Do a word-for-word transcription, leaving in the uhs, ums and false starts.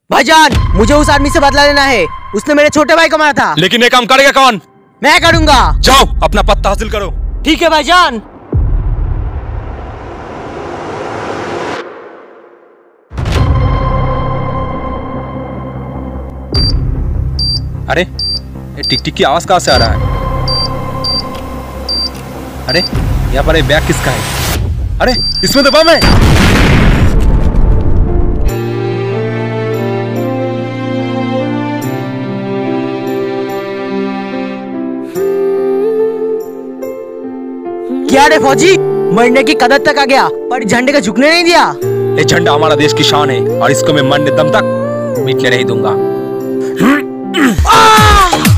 भाईजान, मुझे उस आदमी से बदला लेना है। उसने मेरे छोटे भाई को मारा था। लेकिन ये काम करेगा कौन? मैं करूंगा। जाओ अपना पत्ता हासिल करो। ठीक है भाईजान। अरे ये टिक टिक की आवाज कहां से आ रहा है? अरे यहाँ पर ये बैग किसका है? अरे इसमें तो बम है। क्या रे फौजी, मरने की कदर तक आ गया पर झंडे का झुकने नहीं दिया। ये झंडा हमारा देश की शान है और इसको मैं मरने दम तक मिटने नहीं दूंगा।